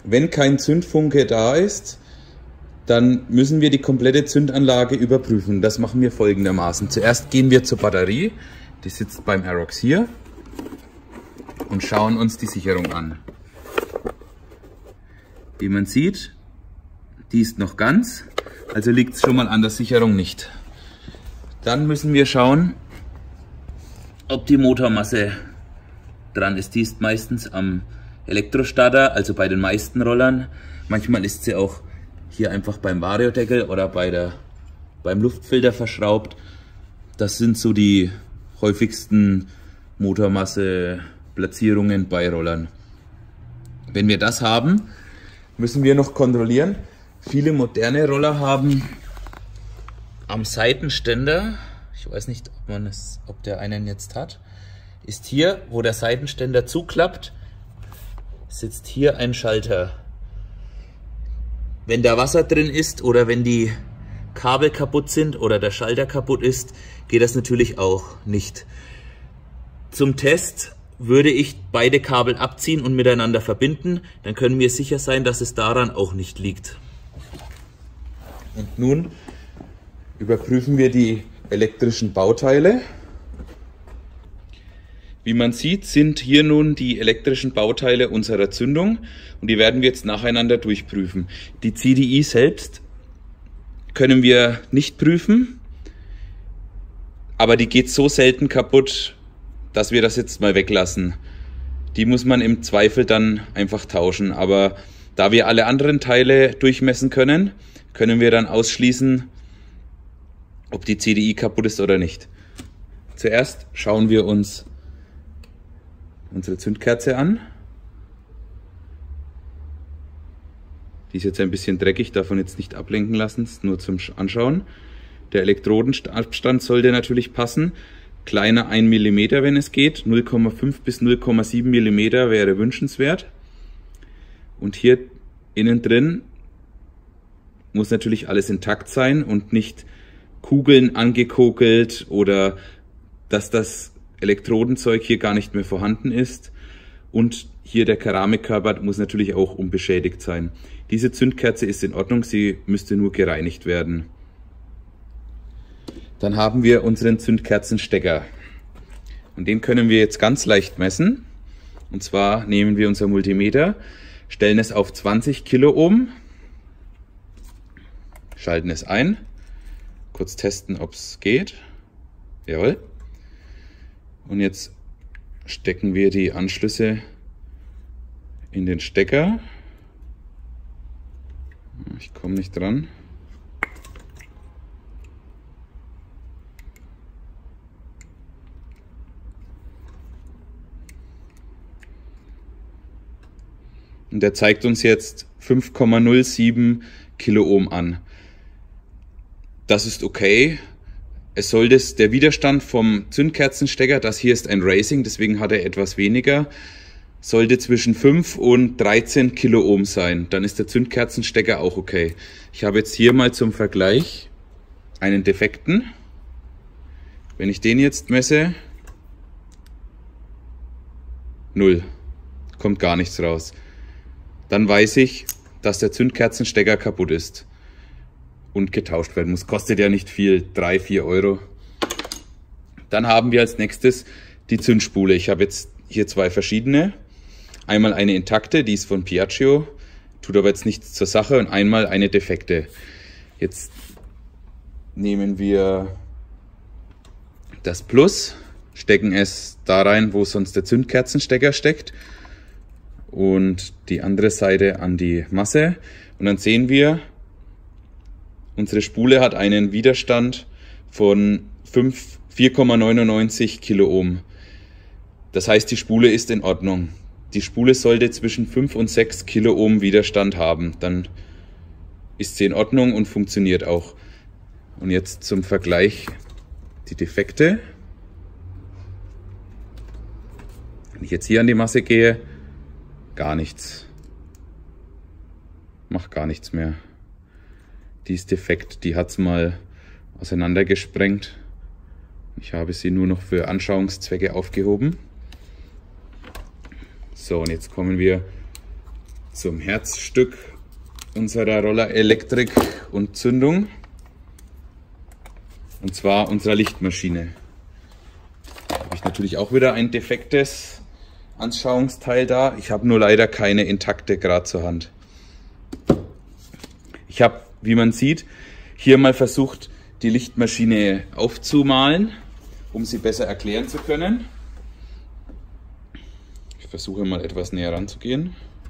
Wenn kein Zündfunke da ist, dann müssen wir die komplette Zündanlage überprüfen. Das machen wir folgendermaßen. Zuerst gehen wir zur Batterie, die sitzt beim Aerox hier, und schauen uns die Sicherung an. Wie man sieht, die ist noch ganz, also liegt es schon mal an der Sicherung nicht. Dann müssen wir schauen, ob die Motormasse dran ist. Die ist meistens am Elektrostarter, also bei den meisten Rollern. Manchmal ist sie auch hier einfach beim Variodeckel oder beim Luftfilter verschraubt. Das sind so die häufigsten Motormasse-Platzierungen bei Rollern. Wenn wir das haben, müssen wir noch kontrollieren. Viele moderne Roller haben am Seitenständer, ich weiß nicht, ob der einen jetzt hat, ist hier, wo der Seitenständer zuklappt, sitzt hier ein Schalter. Wenn da Wasser drin ist oder wenn die Kabel kaputt sind oder der Schalter kaputt ist, geht das natürlich auch nicht. Zum Test würde ich beide Kabel abziehen und miteinander verbinden, dann können wir sicher sein, dass es daran auch nicht liegt. Und nun überprüfen wir die elektrischen Bauteile. Wie man sieht, sind hier nun die elektrischen Bauteile unserer Zündung und die werden wir jetzt nacheinander durchprüfen. Die CDI selbst können wir nicht prüfen, aber die geht so selten kaputt, dass wir das jetzt mal weglassen. Die muss man im Zweifel dann einfach tauschen, aber da wir alle anderen Teile durchmessen können, können wir dann ausschließen, ob die CDI kaputt ist oder nicht. Zuerst schauen wir uns unsere Zündkerze an. Die ist jetzt ein bisschen dreckig, davon jetzt nicht ablenken lassen, nur zum Anschauen. Der Elektrodenabstand sollte natürlich passen. Kleiner 1 mm, wenn es geht. 0,5 bis 0,7 mm wäre wünschenswert. Und hier innen drin muss natürlich alles intakt sein und nicht Kugeln angekokelt oder dass das Elektrodenzeug hier gar nicht mehr vorhanden ist. Und hier der Keramikkörper muss natürlich auch unbeschädigt sein. Diese Zündkerze ist in Ordnung, sie müsste nur gereinigt werden. Dann haben wir unseren Zündkerzenstecker. Und den können wir jetzt ganz leicht messen. Und zwar nehmen wir unser Multimeter, stellen es auf 20 Kiloohm, schalten es ein, kurz testen, ob es geht. Jawohl. Und jetzt stecken wir die Anschlüsse in den Stecker. Ich komme nicht dran. Und der zeigt uns jetzt 5,07 Kiloohm an. Das ist okay. Es sollte der Widerstand vom Zündkerzenstecker, das hier ist ein Racing, deswegen hat er etwas weniger, sollte zwischen 5 und 13 Kiloohm sein. Dann ist der Zündkerzenstecker auch okay. Ich habe jetzt hier mal zum Vergleich einen defekten. Wenn ich den jetzt messe, 0. Kommt gar nichts raus. Dann weiß ich, dass der Zündkerzenstecker kaputt ist und getauscht werden muss. Kostet ja nicht viel, 3, 4 Euro. Dann haben wir als nächstes die Zündspule. Ich habe jetzt hier zwei verschiedene. Einmal eine intakte, die ist von Piaggio, tut aber jetzt nichts zur Sache, und einmal eine defekte. Jetzt nehmen wir das Plus, stecken es da rein, wo sonst der Zündkerzenstecker steckt, und die andere Seite an die Masse. Und dann sehen unsere Spule hat einen Widerstand von 4,99 Kiloohm. Das heißt, die Spule ist in Ordnung. Die Spule sollte zwischen 5 und 6 Kiloohm Widerstand haben. Dann ist sie in Ordnung und funktioniert auch. Und jetzt zum Vergleich die defekte. Wenn ich jetzt hier an die Masse gehe, gar nichts. Macht gar nichts mehr. Die ist defekt, die hat es mal auseinandergesprengt. Ich habe sie nur noch für Anschauungszwecke aufgehoben. So, und jetzt kommen wir zum Herzstück unserer Rollerelektrik und Zündung. Und zwar unserer Lichtmaschine. Da habe ich natürlich auch wieder ein defektes Anschauungsteil da. Ich habe nur leider keine intakte gerade zur Hand. Ich habe, wie man sieht, hier mal versucht, die Lichtmaschine aufzumalen, um sie besser erklären zu können. Ich versuche mal etwas näher ranzugehen.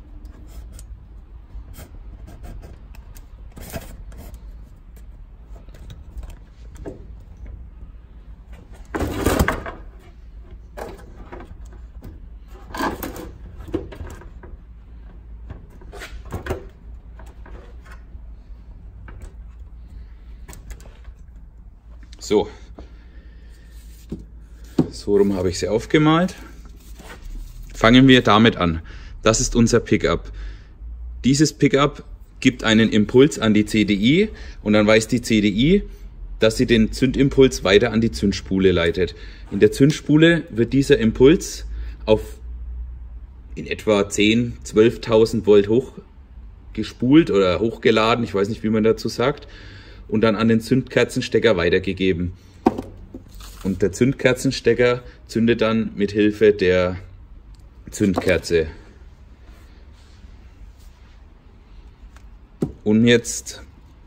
So rum habe ich sie aufgemalt. Fangen wir damit an. Das ist unser Pickup. Dieses Pickup gibt einen Impuls an die CDI und dann weiß die CDI, dass sie den Zündimpuls weiter an die Zündspule leitet. In der Zündspule wird dieser Impuls auf in etwa 10.000, 12.000 Volt hochgespult oder hochgeladen, ich weiß nicht, wie man dazu sagt, und dann an den Zündkerzenstecker weitergegeben. Und der Zündkerzenstecker zündet dann mit Hilfe der Zündkerze. Um jetzt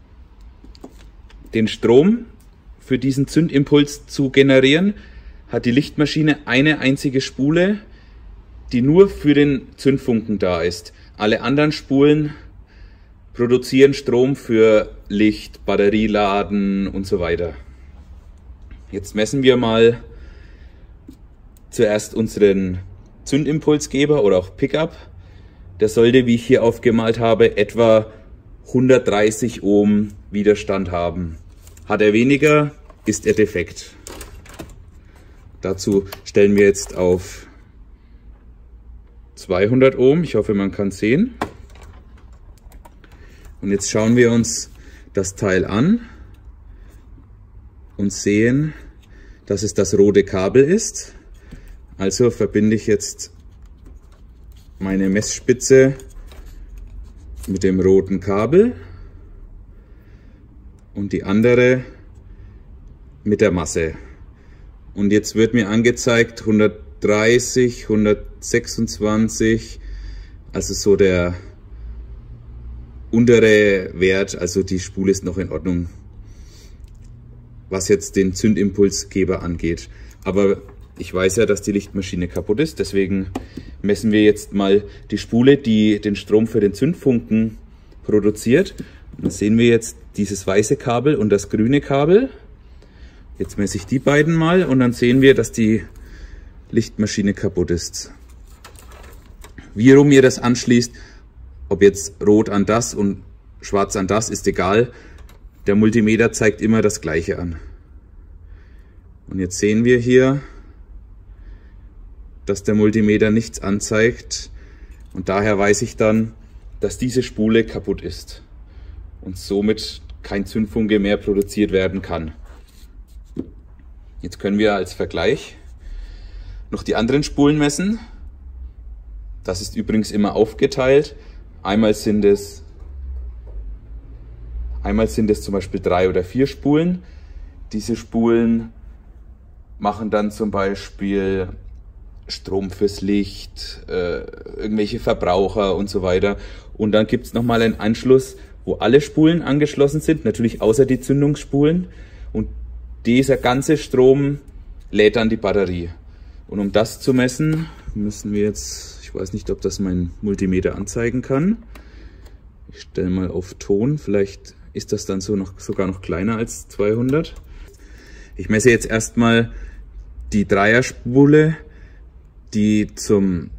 den Strom für diesen Zündimpuls zu generieren, hat die Lichtmaschine eine einzige Spule, die nur für den Zündfunken da ist. Alle anderen Spulen produzieren Strom für Licht, Batterieladen und so weiter. Jetzt messen wir mal zuerst unseren Zündimpulsgeber oder auch Pickup. Der sollte, wie ich hier aufgemalt habe, etwa 130 Ohm Widerstand haben. Hat er weniger, ist er defekt. Dazu stellen wir jetzt auf 200 Ohm. Ich hoffe, man kann es sehen. Und jetzt schauen wir uns das Teil an und sehen, dass es das rote Kabel ist. Also verbinde ich jetzt meine Messspitze mit dem roten Kabel und die andere mit der Masse. Und jetzt wird mir angezeigt 130, 126, also so der untere Wert, also die Spule ist noch in Ordnung, was jetzt den Zündimpulsgeber angeht. Aber ich weiß ja, dass die Lichtmaschine kaputt ist, deswegen messen wir jetzt mal die Spule, die den Strom für den Zündfunken produziert. Und dann sehen wir jetzt dieses weiße Kabel und das grüne Kabel. Jetzt messe ich die beiden mal und dann sehen wir, dass die Lichtmaschine kaputt ist. Wie rum ihr das anschließt, ob jetzt rot an das und schwarz an das, ist egal. Der Multimeter zeigt immer das Gleiche an. Und jetzt sehen wir hier, dass der Multimeter nichts anzeigt. Und daher weiß ich dann, dass diese Spule kaputt ist. Und somit kein Zündfunke mehr produziert werden kann. Jetzt können wir als Vergleich noch die anderen Spulen messen. Das ist übrigens immer aufgeteilt. Einmal sind es zum Beispiel 3 oder 4 Spulen. Diese Spulen machen dann zum Beispiel Strom fürs Licht, irgendwelche Verbraucher und so weiter. Und dann gibt es nochmal einen Anschluss, wo alle Spulen angeschlossen sind, natürlich außer die Zündungsspulen. Und dieser ganze Strom lädt dann die Batterie. Und um das zu messen, müssen wir jetzt, ich weiß nicht, ob das mein Multimeter anzeigen kann. Ich stelle mal auf Ton, vielleicht ist das dann sogar noch kleiner als 200. Ich messe jetzt erstmal die Dreierspule, die zum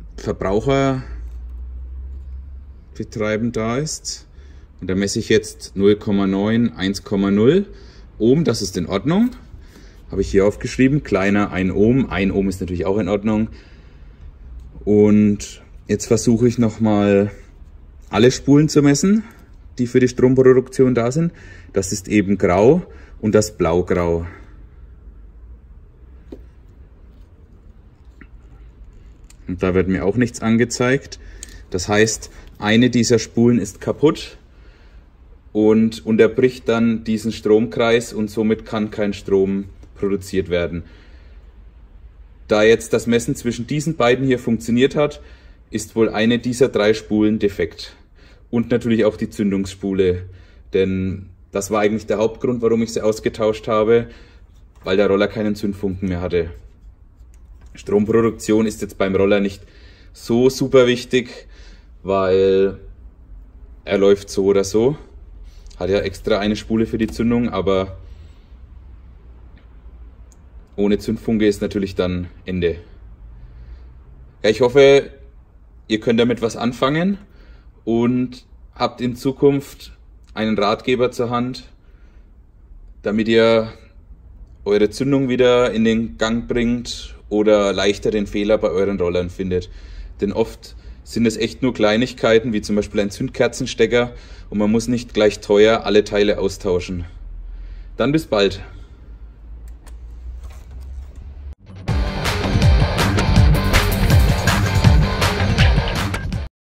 Verbraucherbetreiben da ist. Und da messe ich jetzt 0,9, 1,0 Ohm, das ist in Ordnung. Habe ich hier aufgeschrieben, kleiner 1 Ohm. 1 Ohm ist natürlich auch in Ordnung. Und jetzt versuche ich nochmal alle Spulen zu messen, die für die Stromproduktion da sind. Das ist eben grau und das blaugrau. Und da wird mir auch nichts angezeigt. Das heißt, eine dieser Spulen ist kaputt und unterbricht dann diesen Stromkreis und somit kann kein Strom produziert werden. Da jetzt das Messen zwischen diesen beiden hier funktioniert hat, ist wohl eine dieser 3 Spulen defekt. Und natürlich auch die Zündungsspule, denn das war eigentlich der Hauptgrund, warum ich sie ausgetauscht habe, weil der Roller keinen Zündfunken mehr hatte. Stromproduktion ist jetzt beim Roller nicht so super wichtig, weil er läuft so oder so. Hat ja extra eine Spule für die Zündung, aber ohne Zündfunke ist natürlich dann Ende. Ja, ich hoffe, ihr könnt damit was anfangen und habt in Zukunft einen Ratgeber zur Hand, damit ihr eure Zündung wieder in den Gang bringt oder leichter den Fehler bei euren Rollern findet. Denn oft sind es echt nur Kleinigkeiten, wie zum Beispiel ein Zündkerzenstecker, und man muss nicht gleich teuer alle Teile austauschen. Dann bis bald.